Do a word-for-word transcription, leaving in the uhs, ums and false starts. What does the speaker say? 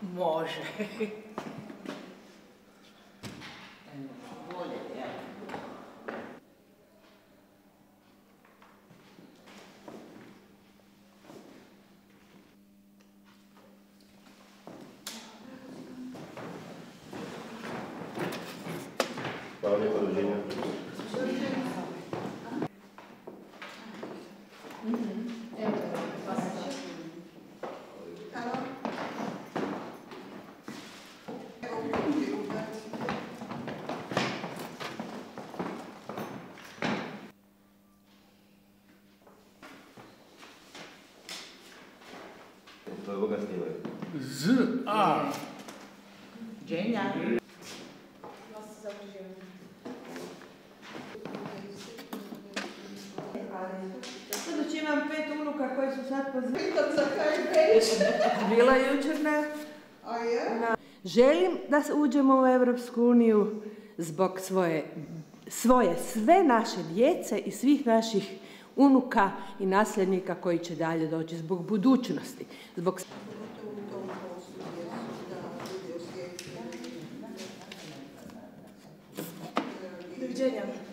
Može. Hvala lijepo, doviđenja. To je ovoga snimaju. Z, A. Dženja. Sada će imam pet unuka koji su sad pozvitati za H I V. Bila jučer na... Želim da uđemo u Evropsku uniju zbog svoje, svoje, sve naše djece i svih naših unuka i nasljednika koji će dalje doći, zbog budućnosti. Zbog... Doviđenja.